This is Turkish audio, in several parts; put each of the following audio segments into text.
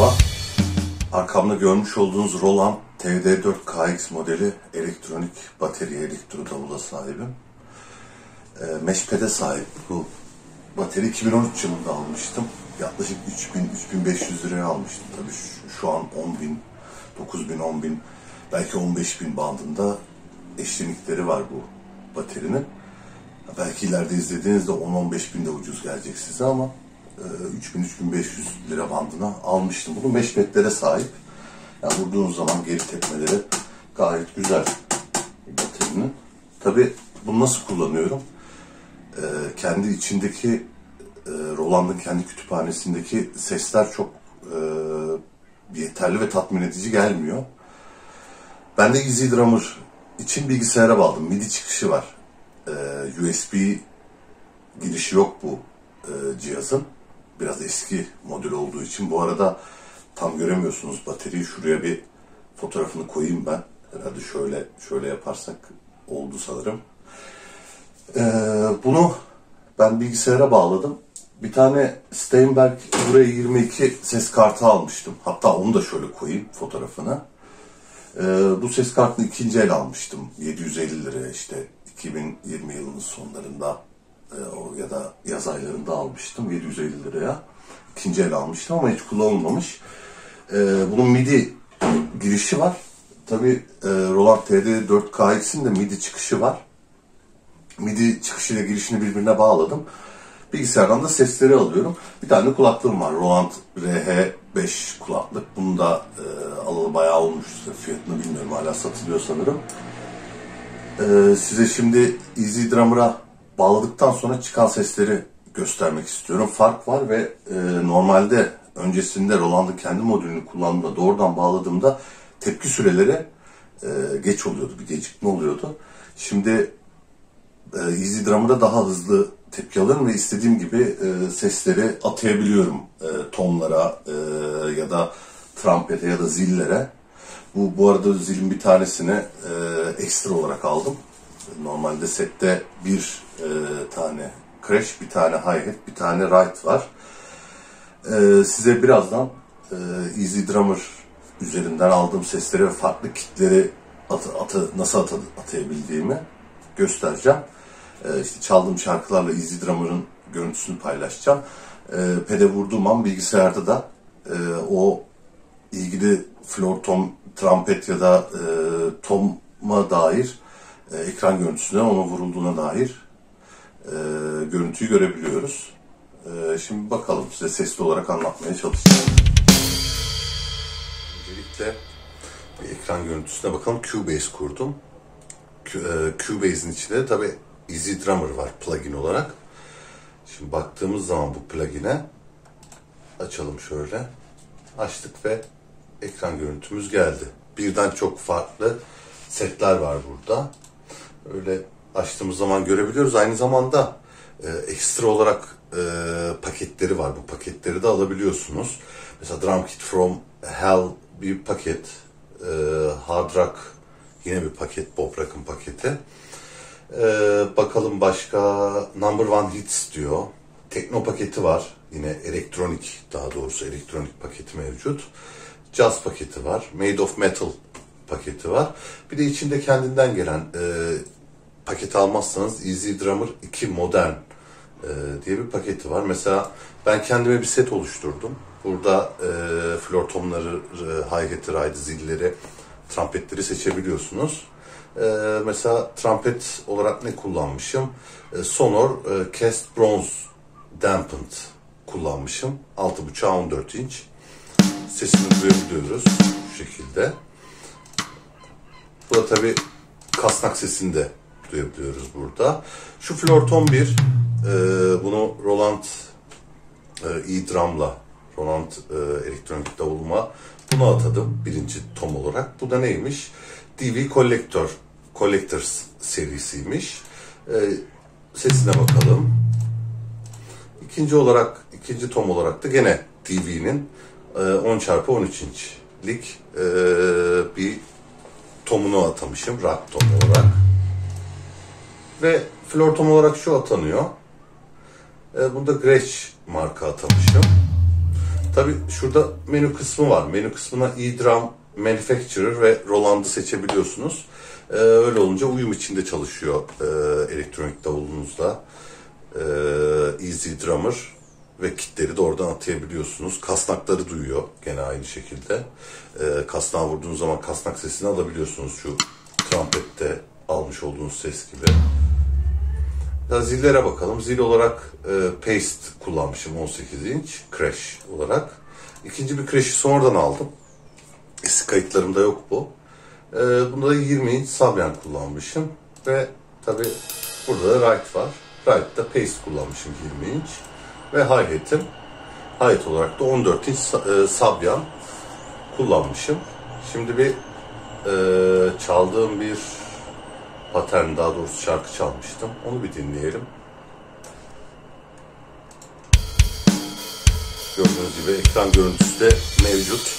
Merhaba. Arkamda görmüş olduğunuz Roland TD4KX modeli elektronik batarya elektro davula sahibim. Meşpede sahip bu bateri 2013 yılında almıştım. Yaklaşık 3000-3500 liraya almıştım. Tabii şu an 10.000, 9.000, 10.000, belki 15.000 bandında eşlenikleri var bu baterinin. Belki ileride izlediğinizde 10-15 bin de ucuz gelecek size ama 3000-3500 lira bandına almıştım. Bunu meşbetlere sahip. Yani vurduğunuz zaman geri tepmeleri gayet güzel baterinin. Tabii bunu nasıl kullanıyorum? Kendi içindeki Roland'ın kendi kütüphanesindeki sesler çok yeterli ve tatmin edici gelmiyor. Ben de Easy Drummer için bilgisayara bağladım. MIDI çıkışı var. USB girişi yok bu cihazın. Biraz eski model olduğu için. Bu arada tam göremiyorsunuz bataryayı. Şuraya bir fotoğrafını koyayım ben. Herhalde şöyle yaparsak oldu sanırım. Bunu ben bilgisayara bağladım. Bir tane Steinberg buraya 22 ses kartı almıştım. Hatta onu da şöyle koyayım fotoğrafını. Bu ses kartını ikinci el almıştım. 750 liraya işte 2020 yılının sonlarında ya da yaz aylarında almıştım 750 liraya. İkinci el almıştım ama hiç kullanılmamış. Bunun MIDI girişi var. Tabii Roland TD4KX'in de MIDI çıkışı var. MIDI çıkışıyla girişini birbirine bağladım. Bilgisayardan da sesleri alıyorum. Bir tane kulaklığım var. Roland RH5 kulaklık. Bunu da alalı bayağı olmuş. Fiyatını bilmiyorum. Hala satılıyor sanırım. Size şimdi Easy Drummer'a bağladıktan sonra çıkan sesleri göstermek istiyorum. Fark var ve normalde öncesinde Roland'ın kendi modülünü kullandığımda, doğrudan bağladığımda tepki süreleri geç oluyordu. Bir gecikme oluyordu. Şimdi Easy Drummer'da daha hızlı tepki alıyorum ve istediğim gibi sesleri atayabiliyorum tonlara ya da trumpete ya da zillere. Bu arada zilin bir tanesini ekstra olarak aldım. Normalde sette bir tane crash, bir tane hi-hat, bir tane ride var. Size birazdan Easy Drummer üzerinden aldığım sesleri ve farklı kitleri nasıl atayabildiğimi göstereceğim. İşte çaldığım şarkılarla Easy Drummer'ın görüntüsünü paylaşacağım. Pede vurduğum an bilgisayarda da o ilgili floor tom, trumpet ya da tom'a dair ekran görüntüsünden ona vurulduğuna dair görüntüyü görebiliyoruz. Şimdi bakalım, size sesli olarak anlatmaya çalışacağım. Öncelikle bir ekran görüntüsüne bakalım. Cubase kurdum. Cubase'in içinde tabi Easy Drummer var plugin olarak. Şimdi baktığımız zaman bu plugin'e açalım şöyle. Açtık ve ekran görüntümüz geldi. Birden çok farklı setler var burada. Öyle açtığımız zaman görebiliyoruz. Aynı zamanda ekstra olarak paketleri var. Bu paketleri de alabiliyorsunuz. Mesela Drum Kit from Hell bir paket. Hard Rock yine bir paket. Bob Rock'ın paketi. Bakalım başka. Number One Hits diyor. Tekno paketi var. Yine elektronik, daha doğrusu elektronik paketi mevcut. Jazz paketi var. Made of Metal paketi var. Bir de içinde kendinden gelen paketi almazsanız Easy Drummer 2 Modern diye bir paketi var. Mesela ben kendime bir set oluşturdum. Burada floor tomları, hi-hat'i, ride, zilleri, trumpetleri seçebiliyorsunuz. Mesela trumpet olarak ne kullanmışım? Sonor Cast Bronze Dampened kullanmışım. 6.5'a 14 inç. Sesini duyabiliyoruz bu şekilde. Burada tabi kasnak sesini de duyabiliyoruz burada. Şu floor tom 1. Bunu Roland E-Drum'la, Roland elektronik davuluma bunu atadım birinci tom olarak. Bu da neymiş? DV Collectors serisiymiş. Sesine bakalım. İkinci tom olarak da gene DV'nin 10x13 inçlik bir tomunu atamışım. Rock tom olarak. Ve floor tom olarak şu atanıyor. Bunda Gretsch marka atamışım. Tabi şurada menü kısmı var. Menü kısmına eDrum Manufacturer ve Roland'ı seçebiliyorsunuz. Öyle olunca uyum içinde çalışıyor elektronik davulunuzda. Easy Drummer ve kitleri de oradan atayabiliyorsunuz. Kasnakları duyuyor gene aynı şekilde. Kasnağa vurduğunuz zaman kasnak sesini alabiliyorsunuz, şu trompette almış olduğunuz ses gibi. Ya zillere bakalım. Zil olarak Paste kullanmışım, 18 inç Crash olarak. İkinci bir Crash'i sonradan aldım. Eski kayıtlarımda yok bu. Bunda da 20 inç Sabian kullanmışım. Ve tabi burada da Ride var. Ride'da Paste kullanmışım 20 inç. Ve Hi-Hat'im. Hi-Hat olarak da 14 inç Sabian kullanmışım. Şimdi bir çaldığım bir patern, daha doğrusu şarkı çalmıştım. Onu bir dinleyelim. Gördüğünüz gibi ekran görüntüsü de mevcut.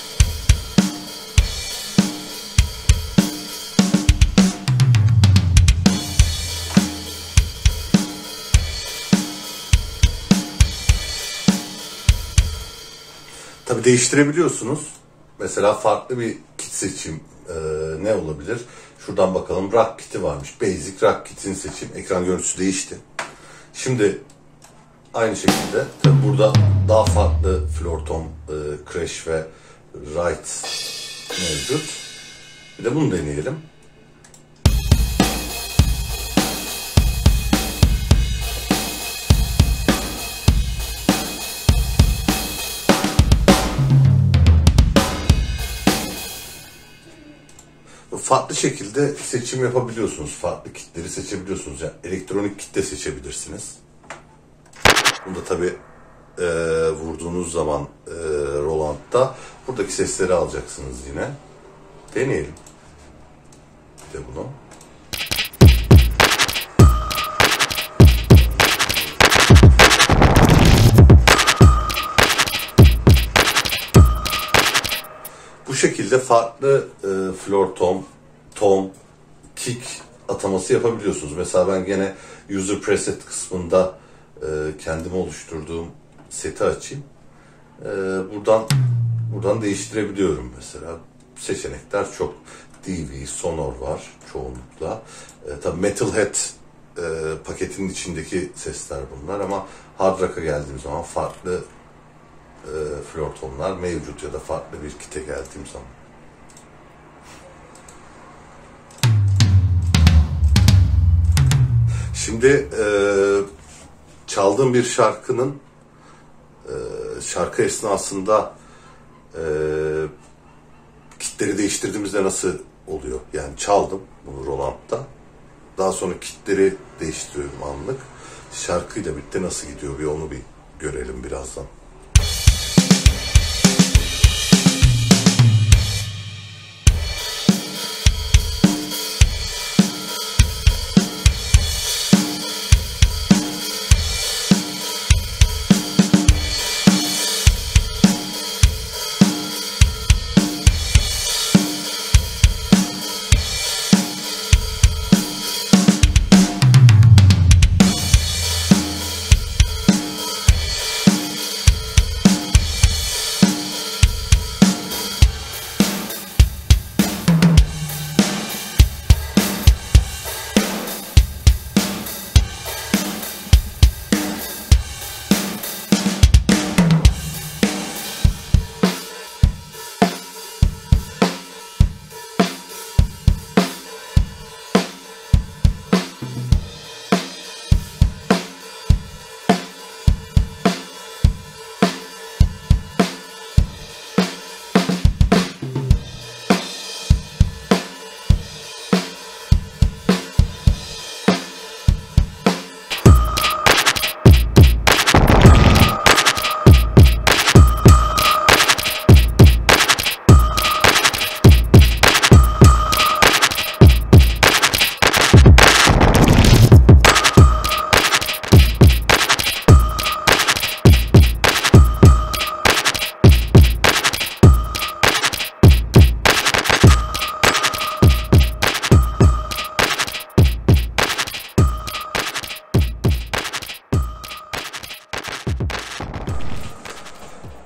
Tabii değiştirebiliyorsunuz. Mesela farklı bir kit seçim ne olabilir? Şuradan bakalım. Rock kit'i varmış. Basic Rock kit'ini seçeyim. Ekran görüntüsü değişti. Şimdi aynı şekilde tabii burada daha farklı floor tom, crash ve ride mevcut. Bir de bunu deneyelim. Farklı şekilde seçim yapabiliyorsunuz. Farklı kitleri seçebiliyorsunuz. Yani elektronik kit de seçebilirsiniz. Bunda tabi vurduğunuz zaman Roland'da buradaki sesleri alacaksınız yine. Deneyelim. Bir de bunu. Bu şekilde farklı floor tom, kick ataması yapabiliyorsunuz. Mesela ben gene user preset kısmında kendime oluşturduğum seti açayım. Buradan değiştirebiliyorum mesela. Seçenekler çok. DV, sonor var çoğunlukla. Tabii Metalhead paketinin içindeki sesler bunlar ama hard rock'a geldiğim zaman farklı floor tonlar mevcut ya da farklı bir kite geldiğim zaman. Şimdi çaldığım bir şarkının şarkı esnasında kitleri değiştirdiğimizde nasıl oluyor? Yani çaldım bunu Roland'da. Daha sonra kitleri değiştiriyorum anlık. Şarkıyla birlikte nasıl gidiyor bir onu bir görelim birazdan.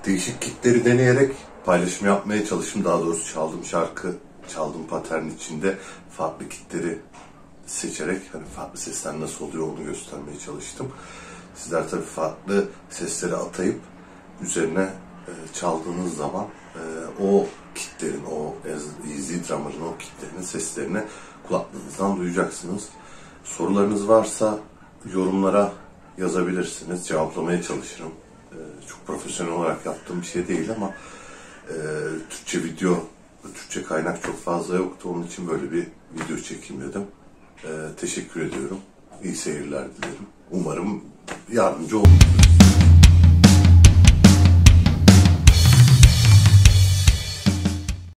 Değişik kitleri deneyerek paylaşım yapmaya çalıştım. Daha doğrusu çaldığım şarkı, çaldığım patern içinde farklı kitleri seçerek hani farklı sesler nasıl oluyor onu göstermeye çalıştım. Sizler tabii farklı sesleri atayıp üzerine çaldığınız zaman o kitlerin, o Easy Drummer'ın o kitlerin seslerini kulaklarınızdan duyacaksınız. Sorularınız varsa yorumlara yazabilirsiniz. Cevaplamaya çalışırım. Çok profesyonel olarak yaptığım bir şey değil ama Türkçe video, Türkçe kaynak çok fazla yoktu. Onun için böyle bir video çekeyim dedim. Teşekkür ediyorum. İyi seyirler dilerim. Umarım yardımcı olur.